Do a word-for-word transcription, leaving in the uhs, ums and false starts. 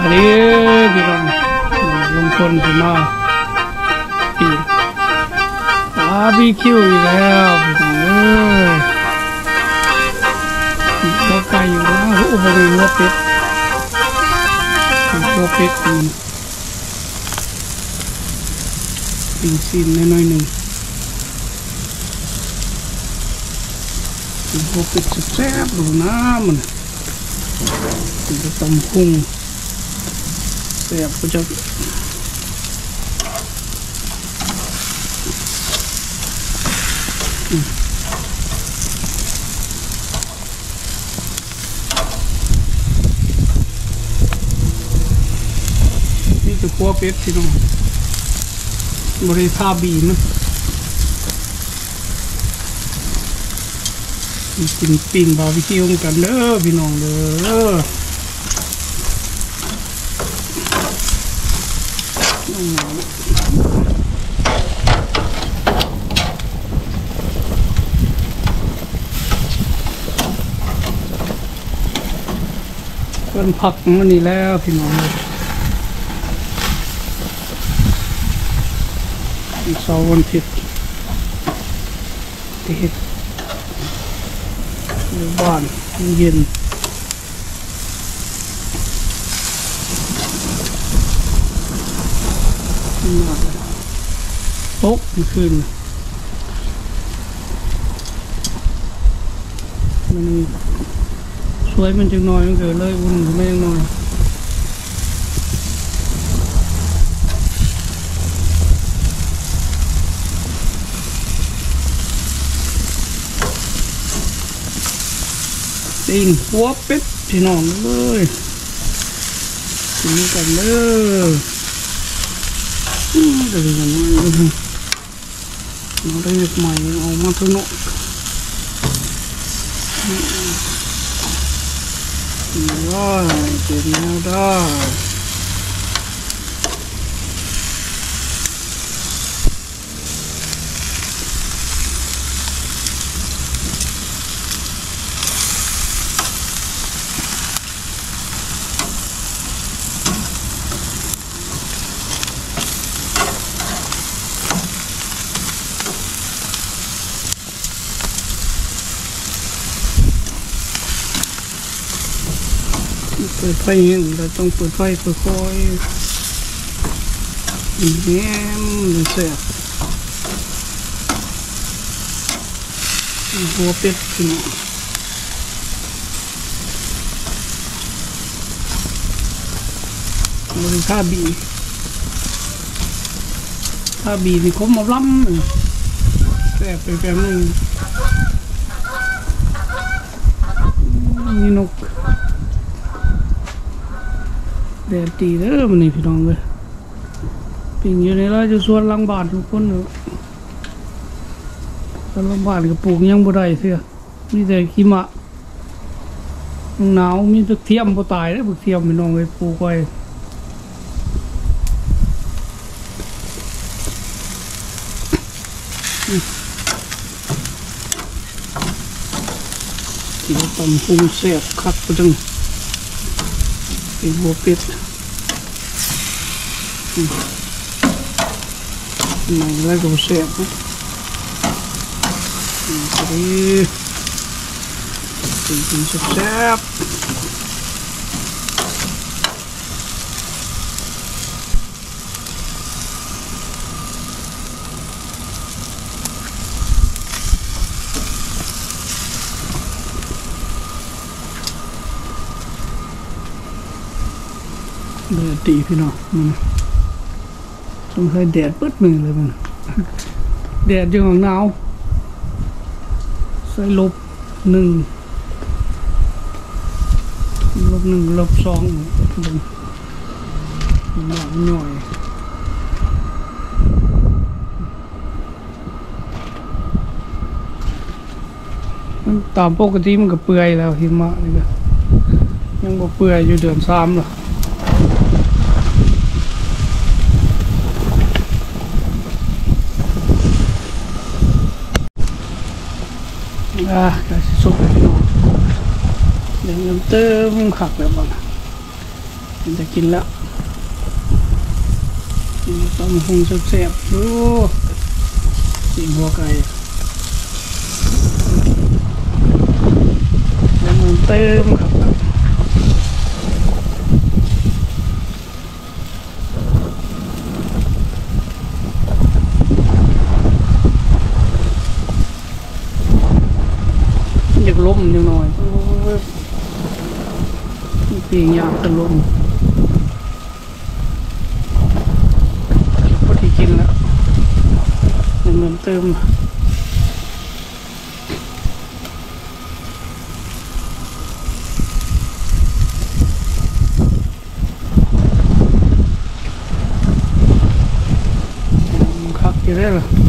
อันนี้พี่น้องลงคนขึ้นมาปีบาร์บีคิวอีกแล้วพี่น้องเอ้ยหัวไก่อยู่นะหัวเป็ดหัวเป็ดหัวเป็ดปิ้งซีนน้อยๆหนึ่งหัวเป็ดแซ่บๆดูน้ำมันมันจะต้มกุ้งแซ่บก็จะนี่จะคั่วเป็ดพี่น้องบริทาบีนะกินปิ้งบาร์บีคิวกันเด้อพี่น้องเด้อเพิ่นผักมันนี่แล้วพี่น้องเสาร์วันอาทิตย์ที่เฮ็ดอยู่บ้านเย็นโต๊ะคืนมันสวยมันจึงน้อยมันเกิดเลยอุ่นไม่ยังน้อยติงหัวเป็ดพี่น้องเลยกินกันเลยอืมเดี๋ยวมันเราได้ใหม่เอามาทุนกได้เจ็บแล้วได้เปิดไฟเงี้ยเราต้องเปิดไฟค่อยๆแง้มเสียบหัวเป็ดขึ้นบริท่าบีท่าบีนี่คมมาล้ำแซ่บไปแป๊บนึงนี่นกแดดตีเด้อมันนี่พี่น้องเลยปิ่งอยู่ในร้านจะส่วนลังบาททุกคนเลยส่วนลังบาทกับปลูกยังบ่ได้เสียมีแต่ขี้มะหนาวมีตะเทียมบ่ตายแล้วบึกเทียมพี่น้องเลยปลูกไว้กินตำพุงแซ่บคักไปจังเป็นหัวเป็ดไหนแล้วก็แซ่บนะนี่กินแซ่บแดดตีพี่น้องมันสงสัยแดดปึ๊ดมือเลยมันแดดยังหนาวใส่ลบหนึ่งลบหนึ่งลบสองลงหน่อยหน่อยมันตามปกติมันก็เปื่อยแล้วหิมะนี่ก็ยังบ่เปื่อยอยู่เดือนสามหรออ่ะก็สุกเลยพี่น้องเดี๋ยวเติมขักแบบว่ามันจะกินแล้วต้มหงแซ่บๆดูสีหัวไก่แล้วมันเติมครับอยากล้มนิดหน่อยปีงยากจะล้มพอที่กินแล้วเหมือนเติมคักอยู่ได้หรอ